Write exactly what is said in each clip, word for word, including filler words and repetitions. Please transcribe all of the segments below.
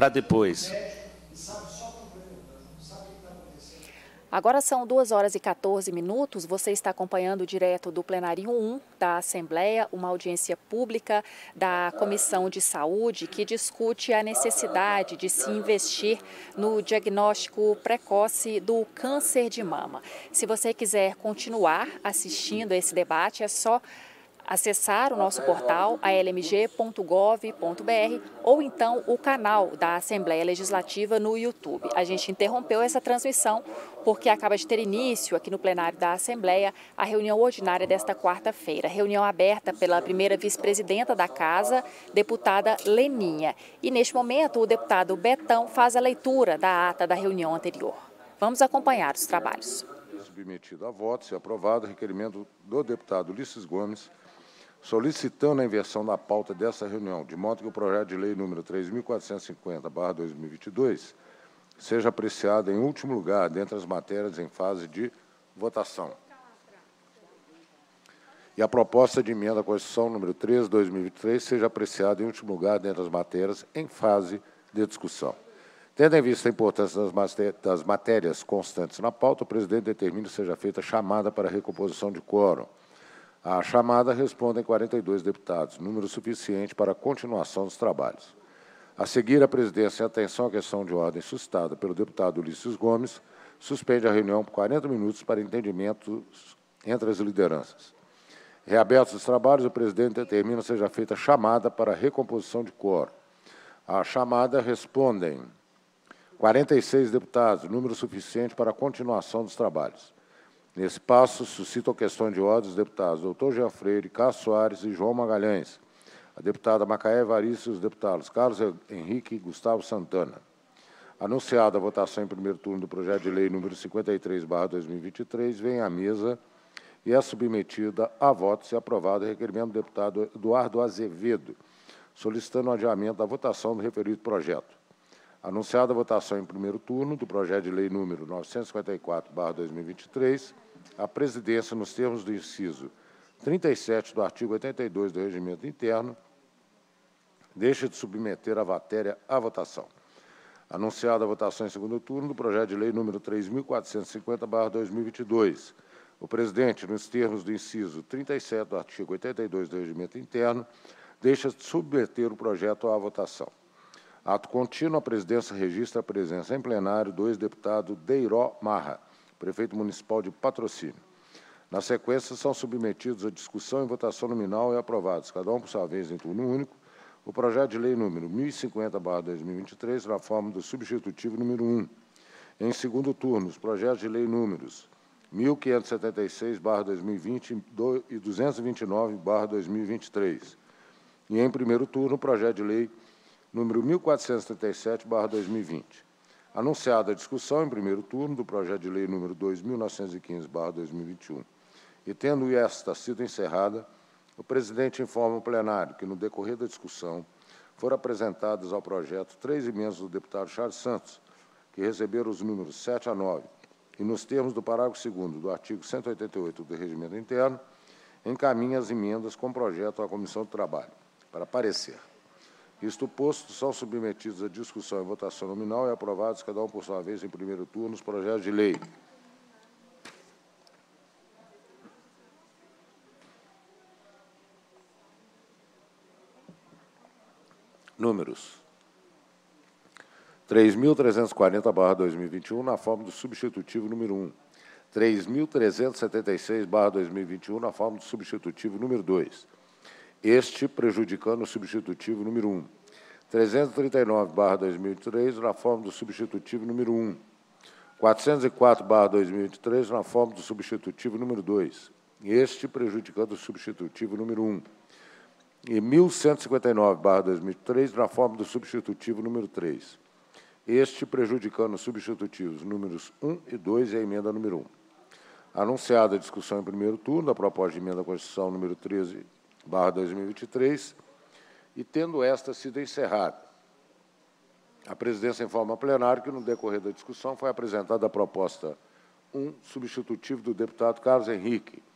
para depois. Agora são duas horas e quatorze minutos. Você está acompanhando direto do plenário um da Assembleia, uma audiência pública da Comissão de Saúde que discute a necessidade de se investir no diagnóstico precoce do câncer de mama. Se você quiser continuar assistindo a esse debate, é só acessar o nosso portal a l m g ponto gov ponto b r ou então o canal da Assembleia Legislativa no YouTube. A gente interrompeu essa transmissão porque acaba de ter início aqui no plenário da Assembleia a reunião ordinária desta quarta-feira. Reunião aberta pela primeira vice-presidenta da Casa, deputada Leninha. E neste momento o deputado Betão faz a leitura da ata da reunião anterior. Vamos acompanhar os trabalhos. Submetido a voto, se aprovado, o requerimento do deputado Ulisses Gomes, solicitando a inversão da pauta dessa reunião, de modo que o projeto de lei número três mil quatrocentos e cinquenta barra dois mil e vinte e dois seja apreciado em último lugar dentre as matérias em fase de votação. E a proposta de emenda à Constituição número três, dois mil e vinte e três, seja apreciada em último lugar dentre as matérias em fase de discussão. Tendo em vista a importância das matérias constantes na pauta, o presidente determina que seja feita chamada para recomposição de quórum. A chamada respondem quarenta e dois deputados, número suficiente para a continuação dos trabalhos. A seguir, a presidência, em atenção à questão de ordem suscitada pelo deputado Ulisses Gomes, suspende a reunião por quarenta minutos para entendimento entre as lideranças. Reabertos os trabalhos, o presidente determina que seja feita chamada para a recomposição de quórum. A chamada respondem quarenta e seis deputados, número suficiente para a continuação dos trabalhos. Nesse passo, suscitam questão de ordem os deputados doutor Jean Freire, Cássio Soares e João Magalhães, a deputada Macaé Evaristo e os deputados Carlos Henrique e Gustavo Santana. Anunciada a votação em primeiro turno do projeto de lei número cinquenta e três barra dois mil e vinte e três, vem à mesa e é submetida a voto, se aprovado, o requerimento do deputado Eduardo Azevedo, solicitando o adiamento da votação do referido projeto. Anunciada a votação em primeiro turno do projeto de lei número novecentos e cinquenta e quatro barra dois mil e vinte e três, a presidência, nos termos do inciso trinta e sete do artigo oitenta e dois do Regimento Interno, deixa de submeter a matéria à votação. Anunciada a votação em segundo turno do projeto de lei número três mil quatrocentos e cinquenta barra dois mil e vinte e dois, o presidente, nos termos do inciso trinta e sete do artigo oitenta e dois do Regimento Interno, deixa de submeter o projeto à votação. Ato contínuo, a presidência registra a presença em plenário do ex-deputado Deiró Marra, prefeito municipal de Patrocínio. Na sequência, são submetidos à discussão e votação nominal e aprovados, cada um por sua vez em turno único, o projeto de lei número mil e cinquenta barra dois mil e vinte e três, na forma do substitutivo número um. Em segundo turno, os projetos de lei números mil quinhentos e setenta e seis barra dois mil e vinte e duzentos e vinte e nove barra dois mil e vinte e três. E, em primeiro turno, o projeto de lei número mil quatrocentos e trinta e sete barra dois mil e vinte. Anunciada a discussão em primeiro turno do projeto de lei número dois mil novecentos e quinze barra dois mil e vinte e um. E, tendo esta sido encerrada, o presidente informa o plenário que, no decorrer da discussão, foram apresentadas ao projeto três emendas do deputado Charles Santos, que receberam os números sete a nove, e, nos termos do parágrafo segundo do artigo cento e oitenta e oito do Regimento Interno, encaminha as emendas com projeto à Comissão do Trabalho, para parecer. Isto posto, são submetidos à discussão e votação nominal e aprovados, cada um por sua vez, em primeiro turno, os projetos de lei. Números três mil trezentos e quarenta barra dois mil e vinte e um, na forma do substitutivo número um. três mil trezentos e setenta e seis barra dois mil e vinte e um, na forma do substitutivo número dois. Este prejudicando o substitutivo número um. trezentos e trinta e nove barra dois mil e vinte e três, na forma do substitutivo número um. quatrocentos e quatro barra dois mil e vinte e três, na forma do substitutivo número dois. Este prejudicando o substitutivo número um. E mil cento e cinquenta e nove barra dois mil e vinte e três, na forma do substitutivo número três. Este prejudicando os substitutivos números um e dois e a emenda número um. Anunciada a discussão em primeiro turno da proposta de emenda à Constituição número treze barra dois mil e vinte e três, e tendo esta sido encerrada, a presidência informa ao plenário que, no decorrer da discussão, foi apresentada a proposta um, substitutivo do deputado Carlos Henrique,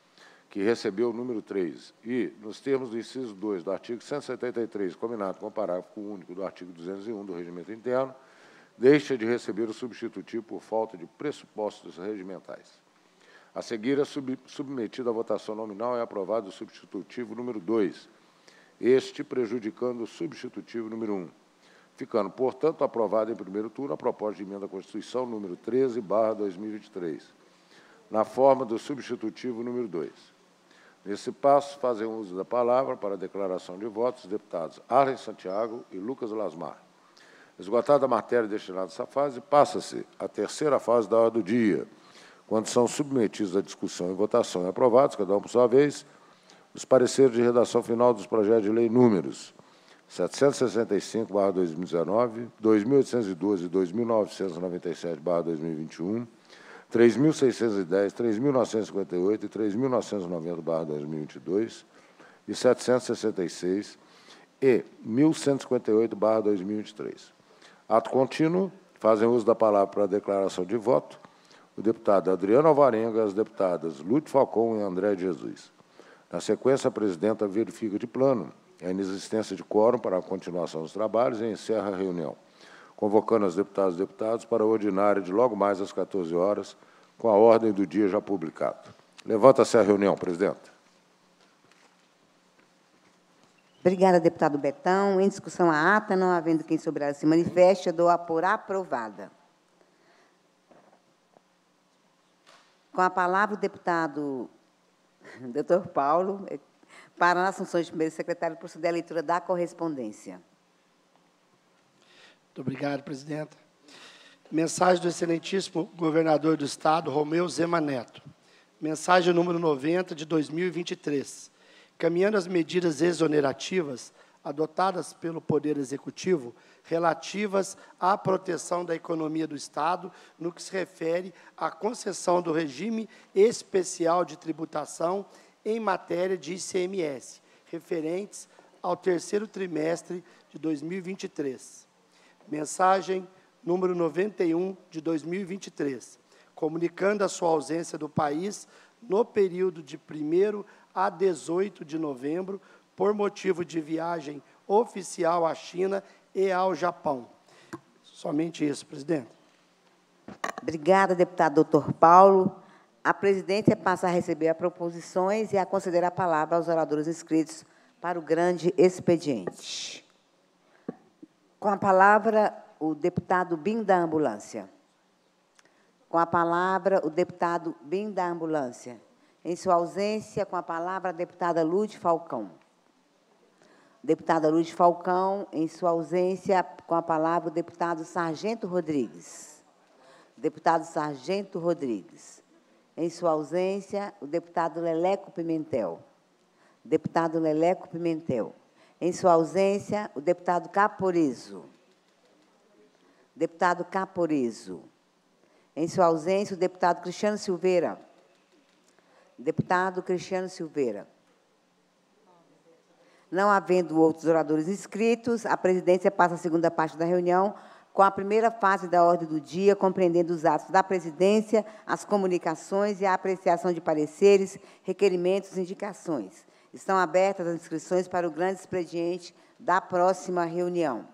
que recebeu o número três, e, nos termos do inciso dois do artigo cento e setenta e três, combinado com o parágrafo único do artigo duzentos e um do Regimento Interno, deixa de receber o substitutivo por falta de pressupostos regimentais. A seguir, é sub, submetido à votação nominal e aprovado o substitutivo número dois, este prejudicando o substitutivo número um, ficando, portanto, aprovado em primeiro turno a proposta de emenda à Constituição número treze barra dois mil e vinte e três, na forma do substitutivo número dois. Nesse passo, fazem uso da palavra para a declaração de votos os deputados Arlen Santiago e Lucas Lasmar. Esgotada a matéria destinada a essa fase, passa-se à terceira fase da ordem do dia, quando são submetidos à discussão e votação e aprovados, cada um por sua vez, os pareceres de redação final dos projetos de lei números setecentos e sessenta e cinco barra dois mil e dezenove, dois mil oitocentos e doze e dois mil novecentos e noventa e sete barra dois mil e vinte e um, três mil seiscentos e dez, três mil novecentos e cinquenta e oito e três mil novecentos e noventa barra dois mil e vinte e dois e setecentos e sessenta e seis e mil cento e cinquenta e oito barra dois mil e vinte e três. Ato contínuo, fazem uso da palavra para a declaração de voto o deputado Adriano Alvarenga e as deputadas Lúcio Falcão e André de Jesus. Na sequência, a presidenta verifica de plano a inexistência de quórum para a continuação dos trabalhos e encerra a reunião, convocando as deputadas e deputados para a ordinária de logo mais às quatorze horas, com a ordem do dia já publicada. Levanta-se a reunião, presidenta. Obrigada, deputado Betão. Em discussão a ata, não havendo quem sobre ela se manifeste, eu dou a por aprovada. Com a palavra, o deputado doutor Paulo, para nas funções de primeiro secretário, proceder à leitura da correspondência. Muito obrigado, presidenta. Mensagem do excelentíssimo governador do Estado, Romeu Zema Neto. Mensagem número noventa, de dois mil e vinte e três. Caminhando as medidas exonerativas adotadas pelo Poder Executivo relativas à proteção da economia do Estado no que se refere à concessão do regime especial de tributação em matéria de I C M S, referentes ao terceiro trimestre de dois mil e vinte e três. Mensagem número noventa e um, de dois mil e vinte e três, comunicando a sua ausência do país no período de primeiro a dezoito de novembro, por motivo de viagem oficial à China e ao Japão. Somente isso, presidente. Obrigada, deputado doutor Paulo. A presidência passa a receber as proposições e a conceder a palavra aos oradores inscritos para o grande expediente. Com a palavra, o deputado Bim da Ambulância. Com a palavra, o deputado Bim da Ambulância. Em sua ausência, com a palavra, a deputada Lúcia Falcão. Deputada Lúcia Falcão, em sua ausência, com a palavra, o deputado Sargento Rodrigues. Deputado Sargento Rodrigues. Em sua ausência, o deputado Leleco Pimentel. Deputado Leleco Pimentel. Em sua ausência, o deputado Caporizo. Deputado Caporizo. Em sua ausência, o deputado Cristiano Silveira. Deputado Cristiano Silveira. Não havendo outros oradores inscritos, a presidência passa a segunda parte da reunião, com a primeira fase da ordem do dia, compreendendo os atos da presidência, as comunicações e a apreciação de pareceres, requerimentos e indicações. Estão abertas as inscrições para o grande expediente da próxima reunião.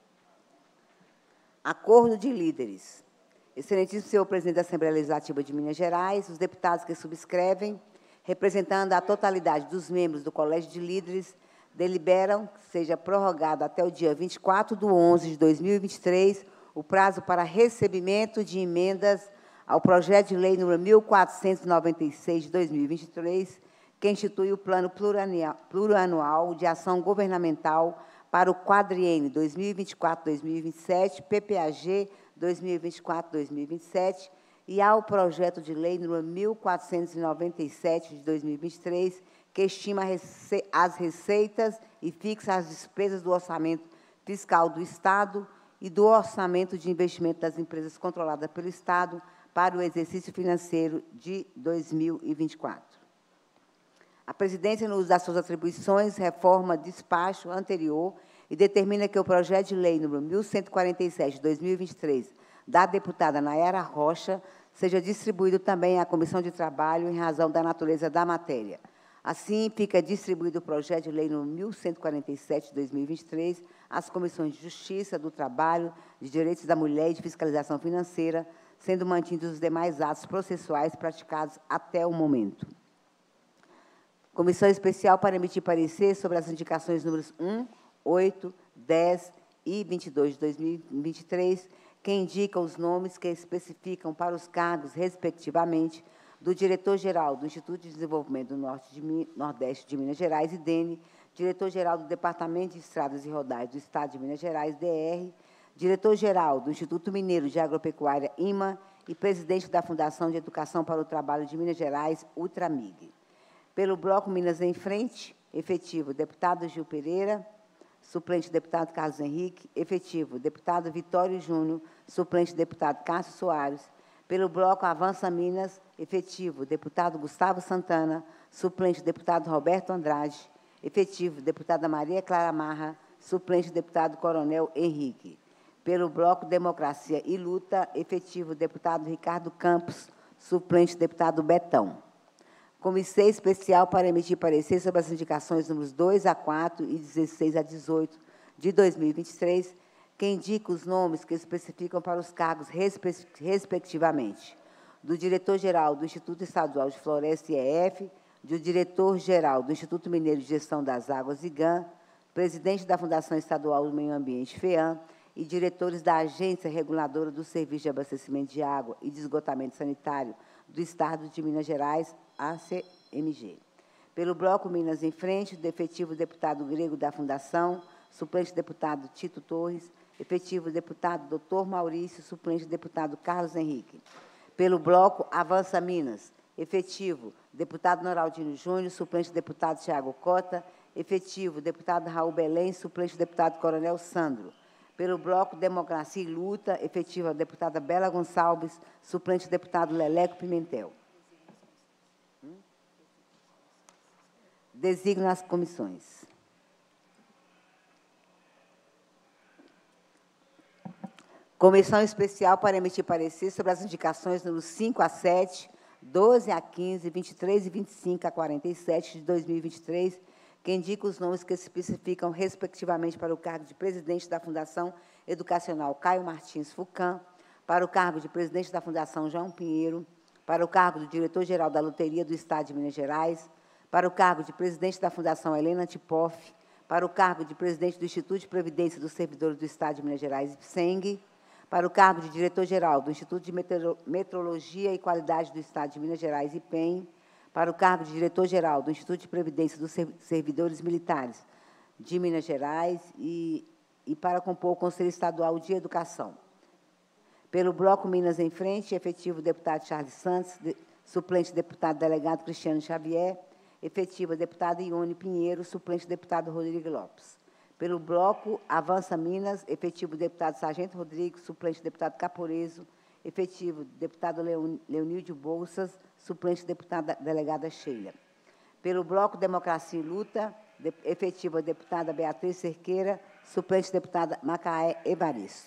Acordo de líderes. Excelentíssimo senhor presidente da Assembleia Legislativa de Minas Gerais, os deputados que subscrevem, representando a totalidade dos membros do Colégio de Líderes, deliberam que seja prorrogado até o dia vinte e quatro de onze de dois mil e vinte e três o prazo para recebimento de emendas ao projeto de lei número mil quatrocentos e noventa e seis de dois mil e vinte e três, que institui o Plano Plurianual de Ação Governamental para o quadriênio dois mil e vinte e quatro a dois mil e vinte e sete, P P A G dois mil e vinte e quatro a dois mil e vinte e sete, e ao projeto de lei número mil quatrocentos e noventa e sete de dois mil e vinte e três, que estima as receitas e fixa as despesas do orçamento fiscal do Estado e do orçamento de investimento das empresas controladas pelo Estado para o exercício financeiro de dois mil e vinte e quatro. A presidência, no uso das suas atribuições, reforma despacho anterior e determina que o projeto de lei número mil cento e quarenta e sete de dois mil e vinte e três, da deputada Nayara Rocha, seja distribuído também à Comissão de Trabalho em razão da natureza da matéria. Assim, fica distribuído o projeto de lei número mil cento e quarenta e sete, de dois mil e vinte e três, às Comissões de Justiça, do Trabalho, de Direitos da Mulher e de Fiscalização Financeira, sendo mantidos os demais atos processuais praticados até o momento. Comissão Especial para emitir parecer sobre as indicações números um, oito, dez e vinte e dois de dois mil e vinte e três, que indicam os nomes que especificam para os cargos, respectivamente, do diretor-geral do Instituto de Desenvolvimento do Norte de Nordeste de Minas Gerais, I D E N, diretor-geral do Departamento de Estradas e Rodais do Estado de Minas Gerais, D R, diretor-geral do Instituto Mineiro de Agropecuária, I M A, e presidente da Fundação de Educação para o Trabalho de Minas Gerais, UTRAMIG. Pelo Bloco Minas em Frente, efetivo, deputado Gil Pereira, suplente, deputado Carlos Henrique, efetivo, deputado Vitório Júnior, suplente, deputado Cássio Soares. Pelo Bloco Avança Minas, efetivo, deputado Gustavo Santana, suplente, deputado Roberto Andrade, efetivo, deputada Maria Clara Marra, suplente, deputado Coronel Henrique. Pelo Bloco Democracia e Luta, efetivo, deputado Ricardo Campos, suplente, deputado Betão. Comissão Especial para emitir parecer sobre as indicações números dois a quatro e dezesseis a dezoito de dois mil e vinte e três, que indica os nomes que especificam para os cargos, respectivamente, do diretor-geral do Instituto Estadual de Floresta, I E F, do diretor-geral do Instituto Mineiro de Gestão das Águas, I G A N, presidente da Fundação Estadual do Meio Ambiente, FEAM, e diretores da Agência Reguladora do Serviço de Abastecimento de Água e de Esgotamento Sanitário do Estado de Minas Gerais, A C M G. Pelo Bloco Minas em Frente, do efetivo deputado Grego da Fundação, suplente deputado Tito Torres, efetivo deputado doutor Maurício, suplente deputado Carlos Henrique. Pelo Bloco Avança Minas, efetivo deputado Noraldino Júnior, suplente deputado Tiago Cota, efetivo deputado Raul Belém, suplente deputado Coronel Sandro. Pelo Bloco Democracia e Luta, efetiva a deputada Bela Gonçalves, suplente deputado Leleco Pimentel. Designa as comissões. Comissão Especial para emitir parecer sobre as indicações números cinco a sete, doze a quinze, vinte e três e vinte e cinco a quarenta e sete de dois mil e vinte e três, que indica os nomes que se especificam, respectivamente, para o cargo de presidente da Fundação Educacional Caio Martins Fucam, para o cargo de presidente da Fundação João Pinheiro, para o cargo do diretor-geral da Loteria do Estado de Minas Gerais, para o cargo de presidente da Fundação Helena Tipoff, para o cargo de presidente do Instituto de Previdência dos Servidores do Estado de Minas Gerais, I P S E N G, para o cargo de diretor-geral do Instituto de Metrologia e Qualidade do Estado de Minas Gerais, I P E M, para o cargo de diretor-geral do Instituto de Previdência dos Servidores Militares de Minas Gerais e, e para compor o Conselho Estadual de Educação. Pelo Bloco Minas em Frente, efetivo deputado Charles Santos, de, suplente deputado delegado Cristiano Xavier, efetiva deputada Ione Pinheiro, suplente deputado Rodrigo Lopes. Pelo Bloco Avança Minas, efetivo deputado Sargento Rodrigues, suplente deputado Caporeso, efetivo deputado Leonildo Bolsas, suplente deputada delegada Sheila. Pelo Bloco Democracia e Luta, de, efetiva deputada Beatriz Cerqueira, suplente deputada Macaé Evaristo.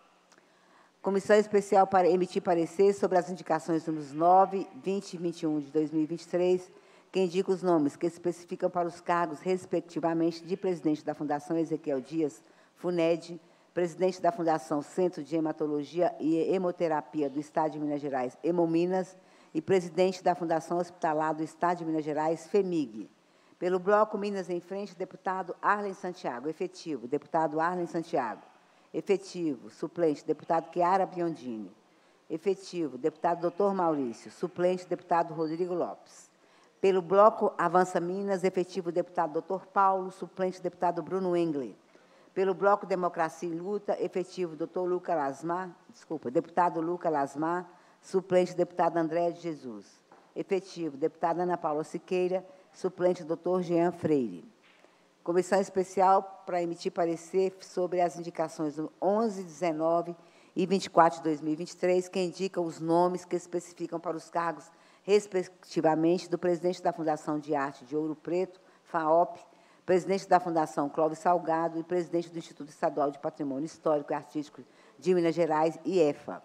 Comissão Especial para emitir parecer sobre as indicações números nove, vinte e vinte e um de dois mil e vinte e três, que indica os nomes que especificam para os cargos, respectivamente, de presidente da Fundação Ezequiel Dias, FUNED, presidente da Fundação Centro de Hematologia e Hemoterapia do Estado de Minas Gerais, Hemominas, e presidente da Fundação Hospitalar do Estado de Minas Gerais, FEMIG. Pelo Bloco Minas em Frente, deputado Arlen Santiago, efetivo, deputado Arlen Santiago. Efetivo, suplente, deputado Chiara Biondini. Efetivo, deputado doutor Maurício, suplente, deputado Rodrigo Lopes. Pelo Bloco Avança Minas, efetivo, deputado doutor Paulo, suplente, deputado Bruno Engler. Pelo Bloco Democracia e Luta, efetivo, doutor Luca Lasmar, desculpa, deputado Luca Lasmar, suplente, deputado André de Jesus. Efetivo, deputada Ana Paula Siqueira, suplente, doutor Jean Freire. Comissão Especial para emitir parecer sobre as indicações onze, dezenove e vinte e quatro de dois mil e vinte e três, que indicam os nomes que especificam para os cargos, respectivamente, do presidente da Fundação de Arte de Ouro Preto, FAOP, presidente da Fundação Clóvis Salgado e presidente do Instituto Estadual de Patrimônio Histórico e Artístico de Minas Gerais, I E F A.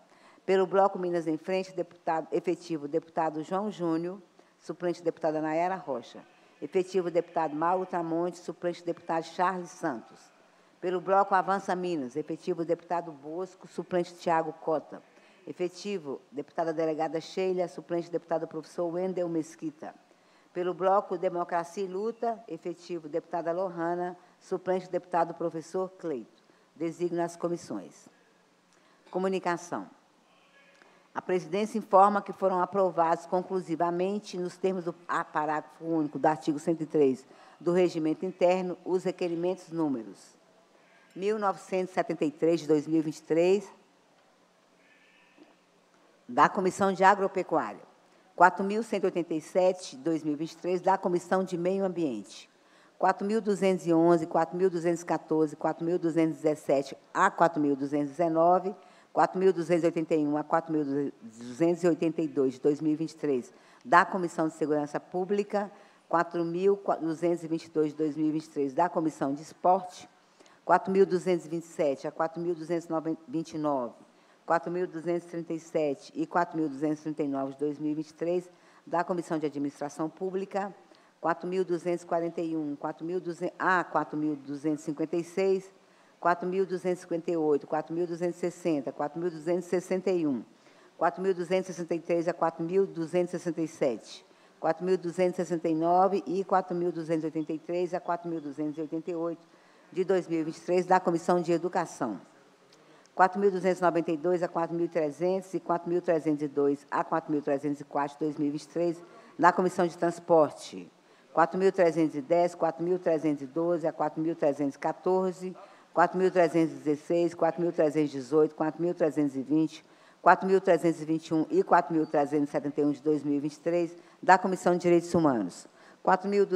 Pelo Bloco Minas em Frente, deputado, efetivo, deputado João Júnior, suplente, deputada Nayara Rocha. Efetivo, deputado Mauro Tramonte, suplente, deputado Charles Santos. Pelo Bloco Avança Minas, efetivo, deputado Bosco, suplente, Tiago Cota. Efetivo, deputada delegada Sheila, suplente, deputado professor Wendel Mesquita. Pelo Bloco Democracia e Luta, efetivo, deputada Lohana, suplente, deputado professor Cleito. Designo as comissões. Comunicação. A presidência informa que foram aprovados conclusivamente, nos termos do parágrafo único do artigo cento e três do Regimento Interno, os requerimentos números mil novecentos e setenta e três, de dois mil e vinte e três, da Comissão de Agropecuária, quatro mil cento e oitenta e sete, de dois mil e vinte e três, da Comissão de Meio Ambiente, quatro mil duzentos e onze, quatro mil duzentos e quatorze, quatro mil duzentos e dezessete a quatro mil duzentos e dezenove, quatro mil duzentos e oitenta e um a quatro mil duzentos e oitenta e dois, de dois mil e vinte e três, da Comissão de Segurança Pública, quatro mil duzentos e vinte e dois, de dois mil e vinte e três, da Comissão de Esporte, quatro mil duzentos e vinte e sete a quatro mil duzentos e vinte e nove, quatro mil duzentos e trinta e sete e quatro mil duzentos e trinta e nove, de dois mil e vinte e três, da Comissão de Administração Pública, quatro mil duzentos e quarenta e um a quatro mil duzentos e cinquenta e seis, quatro mil duzentos e cinquenta e oito, quatro mil duzentos e sessenta, quatro mil duzentos e sessenta e um, quatro mil duzentos e sessenta e três a quatro mil duzentos e sessenta e sete, quatro mil duzentos e sessenta e nove e quatro mil duzentos e oitenta e três a quatro mil duzentos e oitenta e oito, de dois mil e vinte e três, da Comissão de Educação, quatro mil duzentos e noventa e dois a quatro mil e trezentos e quatro mil trezentos e dois a quatro mil trezentos e quatro, de dois mil e vinte e três, da Comissão de Transporte, quatro mil trezentos e dez, quatro mil trezentos e doze a quatro mil trezentos e quatorze, quatro mil trezentos e dezesseis, quatro mil trezentos e dezoito, quatro mil trezentos e vinte, quatro mil trezentos e vinte e um e quatro mil trezentos e setenta e um, de dois mil e vinte e três, da Comissão de Direitos Humanos, quatro mil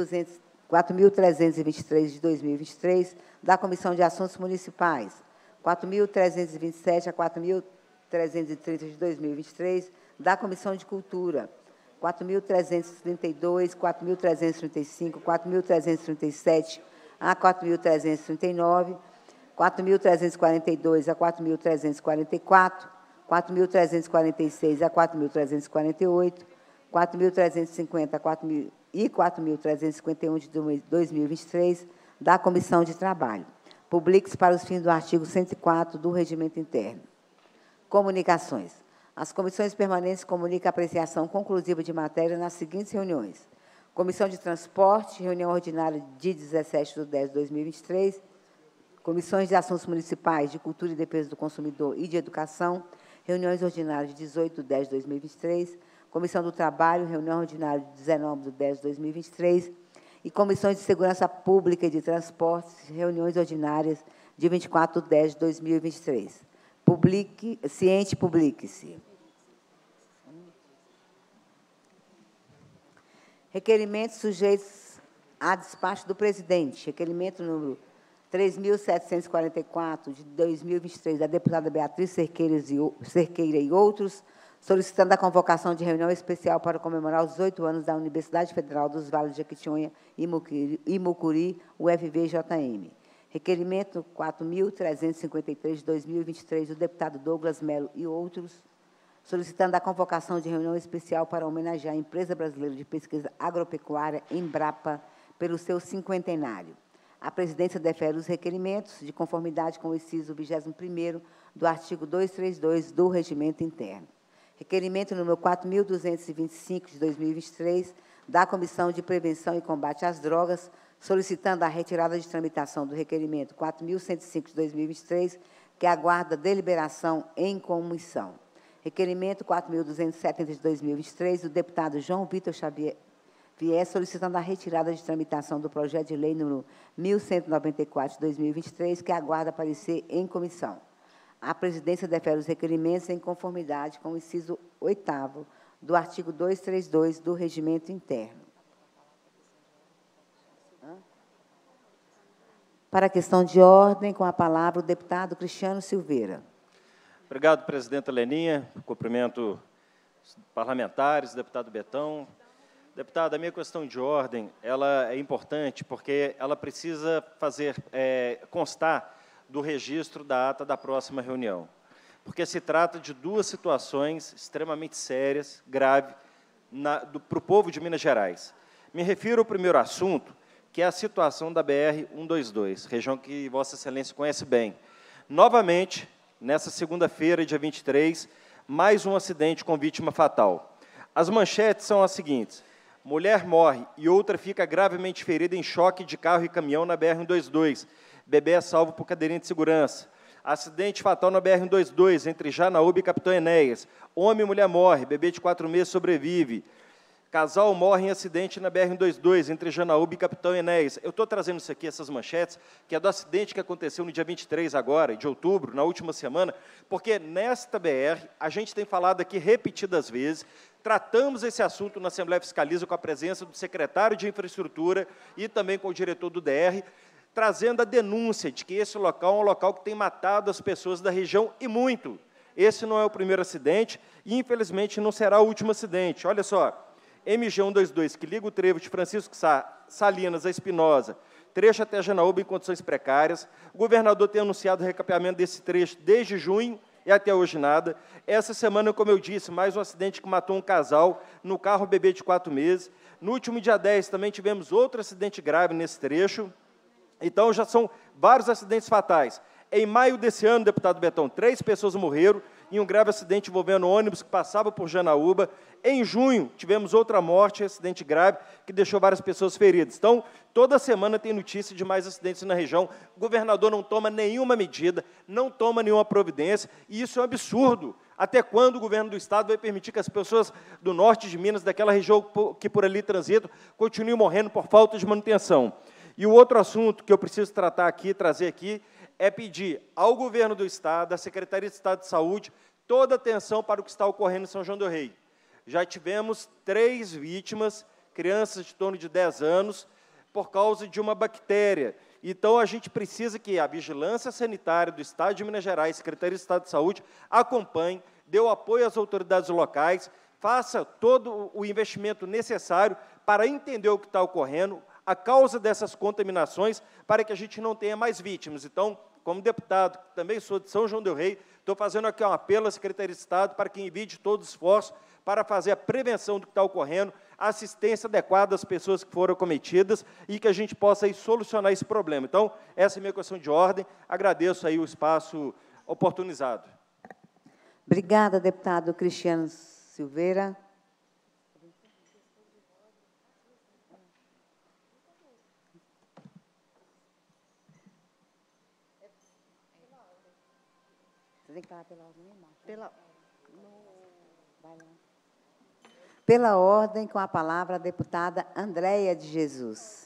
trezentos e vinte e três, de dois mil e vinte e três, da Comissão de Assuntos Municipais, quatro mil trezentos e vinte e sete a quatro mil trezentos e trinta, de dois mil e vinte e três, da Comissão de Cultura, quatro mil trezentos e trinta e dois, quatro mil trezentos e trinta e cinco, quatro mil trezentos e trinta e sete a quatro mil trezentos e trinta e nove, quatro mil trezentos e quarenta e dois a quatro mil trezentos e quarenta e quatro, quatro mil trezentos e quarenta e seis a quatro mil trezentos e quarenta e oito, quatro mil trezentos e cinquenta a quatro mil e quatro mil trezentos e cinquenta e um, de dois mil e vinte e três, da Comissão de Trabalho. Publique-se para os fins do artigo cento e quatro do Regimento Interno. Comunicações. As comissões permanentes comunicam a apreciação conclusiva de matéria nas seguintes reuniões. Comissão de Transporte, reunião ordinária de dezessete de dez de dois mil e vinte e três. Comissões de Assuntos Municipais, de Cultura e Defesa do Consumidor e de Educação, reuniões ordinárias de dezoito de dez de dois mil e vinte e três. Comissão do Trabalho, reunião ordinária de dezenove de dez de dois mil e vinte e três. E Comissões de Segurança Pública e de Transportes, reuniões ordinárias de vinte e quatro de dez de dois mil e vinte e três. Publique, ciente, publique-se. Requerimentos sujeitos a despacho do presidente. Requerimento número três mil setecentos e quarenta e quatro, de dois mil e vinte e três, da deputada Beatriz Cerqueira e outros, solicitando a convocação de reunião especial para comemorar os dezoito anos da Universidade Federal dos Vales de Jequitinhonha e Mucuri, U F V J M. Requerimento quatro mil trezentos e cinquenta e três, de dois mil e vinte e três, do deputado Douglas Melo e outros, solicitando a convocação de reunião especial para homenagear a Empresa Brasileira de Pesquisa Agropecuária, Embrapa, pelo seu cinquentenário. A presidência defere os requerimentos de conformidade com o inciso vigésimo primeiro do artigo duzentos e trinta e dois do Regimento Interno. Requerimento número quatro mil duzentos e vinte e cinco, de dois mil e vinte e três, da Comissão de Prevenção e Combate às Drogas, solicitando a retirada de tramitação do requerimento quatro mil cento e cinco, de dois mil e vinte e três, que aguarda deliberação em comissão. Requerimento quatro mil duzentos e setenta, de dois mil e vinte e três, do deputado João Vitor Xavier, solicitando a retirada de tramitação do projeto de lei número mil cento e noventa e quatro, de dois mil e vinte e três, que aguarda parecer em comissão. A presidência defere os requerimentos em conformidade com o inciso oitavo do artigo duzentos e trinta e dois do Regimento Interno. Para a questão de ordem, com a palavra o deputado Cristiano Silveira. Obrigado, presidenta Leninha. Cumprimento os parlamentares, deputado Betão. Deputada, a minha questão de ordem ela é importante porque ela precisa fazer é, constar do registro da ata da próxima reunião. porque se trata de duas situações extremamente sérias, graves, para o povo de Minas Gerais. Me refiro ao primeiro assunto, que é a situação da B R cento e vinte e dois, região que Vossa Excelência conhece bem. Novamente, nessa segunda-feira, dia vinte e três, mais um acidente com vítima fatal. As manchetes são as seguintes: mulher morre e outra fica gravemente ferida em choque de carro e caminhão na B R cento e vinte e dois. Bebê é salvo por cadeirinha de segurança. Acidente fatal na B R cento e vinte e dois, entre Janaúba e Capitão Enéas. Homem e mulher morre, bebê de quatro meses sobrevive. Casal morre em acidente na B R cento e vinte e dois, entre Janaúba e Capitão Enéas. Eu estou trazendo isso aqui, essas manchetes, que é do acidente que aconteceu no dia vinte e três agora, de outubro, na última semana, porque nesta B R, a gente tem falado aqui repetidas vezes, tratamos esse assunto na Assembleia Fiscaliza com a presença do secretário de Infraestrutura e também com o diretor do D R, trazendo a denúncia de que esse local é um local que tem matado as pessoas da região, e muito. Esse não é o primeiro acidente, e, infelizmente, não será o último acidente. Olha só, M G cento e vinte e dois, que liga o trevo de Francisco Salinas a Espinosa, trecho até Janaúba em condições precárias. O governador tem anunciado o recapeamento desse trecho desde junho e até hoje nada. Essa semana, como eu disse, mais um acidente que matou um casal no carro bebê de quatro meses. No último dia dez, também tivemos outro acidente grave nesse trecho. Então, já são vários acidentes fatais. Em maio desse ano, deputado Betão, três pessoas morreram em um grave acidente envolvendo um ônibus que passava por Janaúba. Em junho, tivemos outra morte, acidente grave, que deixou várias pessoas feridas. Então, toda semana tem notícia de mais acidentes na região. O governador não toma nenhuma medida, não toma nenhuma providência, e isso é um absurdo. Até quando o governo do Estado vai permitir que as pessoas do norte de Minas, daquela região que por ali transitam, continuem morrendo por falta de manutenção? E o outro assunto que eu preciso tratar aqui, trazer aqui, é pedir ao governo do Estado, à Secretaria de Estado de Saúde, toda a atenção para o que está ocorrendo em São João do Rei. Já tivemos três vítimas, crianças de torno de dez anos, por causa de uma bactéria. Então, a gente precisa que a Vigilância Sanitária do Estado de Minas Gerais, Secretaria de Estado de Saúde, acompanhe, dê o apoio às autoridades locais, faça todo o investimento necessário para entender o que está ocorrendo, a causa dessas contaminações, para que a gente não tenha mais vítimas. Então, como deputado, também sou de São João del Rei, estou fazendo aqui um apelo à Secretaria de Estado para que envie todo o esforço para fazer a prevenção do que está ocorrendo, a assistência adequada às pessoas que foram acometidas e que a gente possa aí solucionar esse problema. Então, essa é a minha questão de ordem. Agradeço aí o espaço oportunizado. Obrigada, deputado Cristiano Silveira. Você tem que falar pela ordem, irmão. Pela... Vai lá. Pela ordem, com a palavra, a deputada Andréia de Jesus.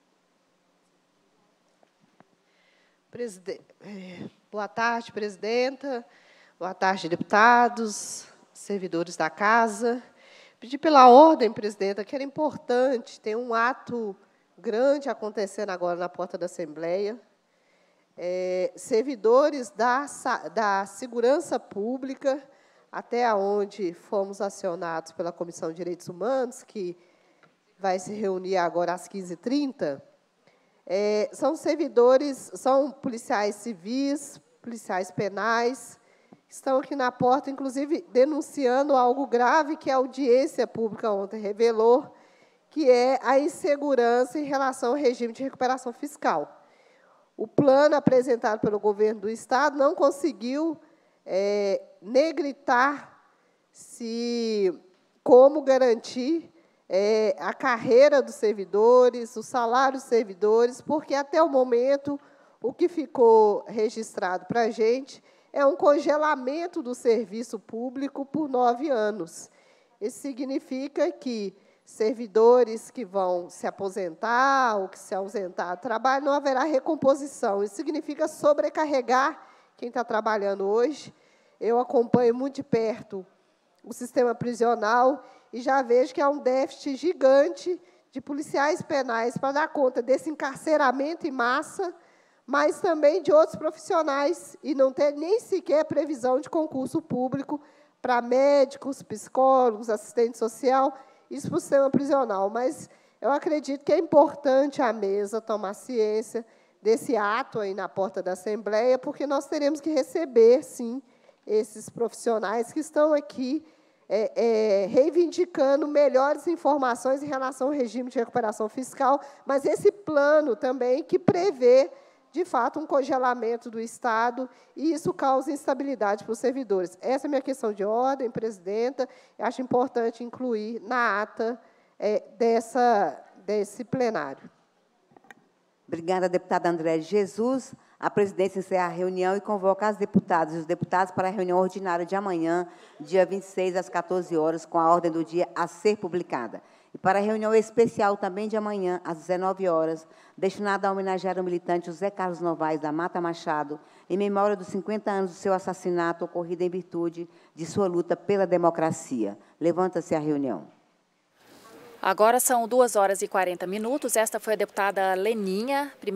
Preside... Boa tarde, presidenta. Boa tarde, deputados, servidores da casa. Pedi pela ordem, presidenta, que era importante, tem um ato grande acontecendo agora na porta da Assembleia. É, servidores da, da Segurança Pública, até onde fomos acionados pela Comissão de Direitos Humanos, que vai se reunir agora às quinze e trinta, é, são servidores, são policiais civis, policiais penais, que estão aqui na porta, inclusive, denunciando algo grave que a audiência pública ontem revelou, que é a insegurança em relação ao regime de recuperação fiscal. O plano apresentado pelo governo do Estado não conseguiu é, negritar se, como garantir é, a carreira dos servidores, o salário dos servidores, porque, até o momento, o que ficou registrado para a gente é um congelamento do serviço público por nove anos. Isso significa que servidores que vão se aposentar ou que se ausentar do trabalho, não haverá recomposição. Isso significa sobrecarregar quem está trabalhando hoje. Eu acompanho muito de perto o sistema prisional e já vejo que há um déficit gigante de policiais penais para dar conta desse encarceramento em massa, mas também de outros profissionais, e não ter nem sequer previsão de concurso público para médicos, psicólogos, assistente social, isso para o sistema prisional. Mas eu acredito que é importante a mesa tomar ciência desse ato aí na porta da Assembleia, porque nós teremos que receber, sim, esses profissionais que estão aqui é, é, reivindicando melhores informações em relação ao regime de recuperação fiscal, mas esse plano também que prevê, de fato, um congelamento do Estado, e isso causa instabilidade para os servidores. Essa é a minha questão de ordem, presidenta. Eu acho importante incluir na ata é, dessa, desse plenário. Obrigada, deputada André de Jesus. A presidência encerra a reunião e convoca as deputadas e os deputados para a reunião ordinária de amanhã, dia vinte e seis, às quatorze horas, com a ordem do dia a ser publicada. E para a reunião especial também de amanhã, às dezenove horas, destinada a homenagear o militante José Carlos Novaes da Mata Machado, em memória dos cinquenta anos do seu assassinato ocorrido em virtude de sua luta pela democracia. Levanta-se a reunião. Agora são duas horas e quarenta minutos. Esta foi a deputada Leninha.